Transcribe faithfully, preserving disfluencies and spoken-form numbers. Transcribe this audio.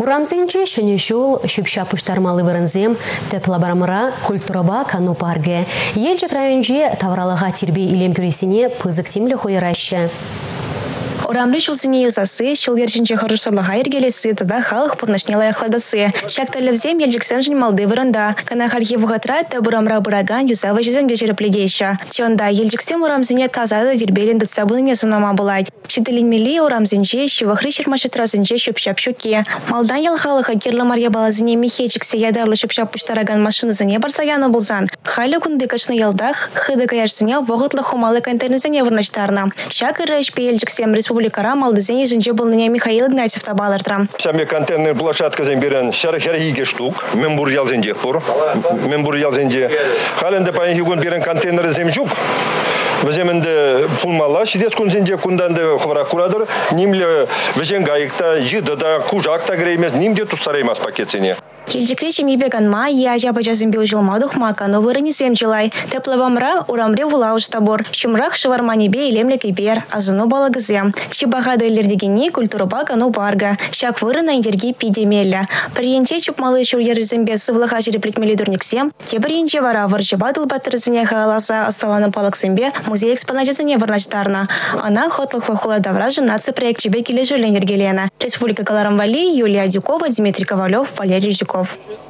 Урамзенче шенешул шипша пуштармалы вырынзем теплабарамыра культураба кану парге. Елчик районже тавралага тирбей илем күресіне пызыктимлі хойыраща. Урамлы шулсыне юзасы, шулгерчинче хорошалыға ергелесі, тада халық пұрнашнела яхладасы. Шакталевзем елжіксен жын малды вырында. Кана хархи вғатра та бурамра бұраган юзавы жеземге жерепледейші. Чонда елжіксен урамзыне тазады дербелін дұтсабылыне сынама бұлайды. Читалинмели урамзынче, шивахры шермашетрасынче шөпшап шуке. Малдан ел халыға керлі мария балазыне мехечіксе ядарлы шөпшап пұштараган машинызыне барсаяны бұлзан. Халі күнді кашны елдах, хыды каяшсыне вғытлы хумалы контейнерзыне вырнаштарна. Шакыры ішпе елжіксем республикара малдызыне жынче болныне Михаил Игнатьев табалыртра. Саме контейнер площадка земберен шарахерхиге штук. Мембур ялзенде пур. Мембур ялзенде. Халенде паенхигун берен контейнер земжук. Веземенде пулмала, шидец кунзенде кунданде хвара курадыр. Нимле везен гайыкта, жидыда, кужакта греймес, нимде тустараймас пакетине. Елжікречі мебеганма, я бажазымбе ұжылмадық маканы вырыни семчылай. Теплабамра урамре вулауш табор. Шумрах шыварманебе илемле кипер, азыну балагызем. Чибағады елердегене культураба кану барга. Шак вырына индерги пидемелля. Приенче чупмалы шурьерзімбе сывлыға жереплетмелі дурниксем. Те приенче вара варжыбадыл батырзыне халаса асталаны палаксембе музей экспонажызыне вырнаштарна. Ана хотлықлы хуладавра жынатсы проектчебе келе жөлен ергелена. Республика Каларамвали, Юлия Дюкова, Дмитрий Ковалев, Валерий Жуков.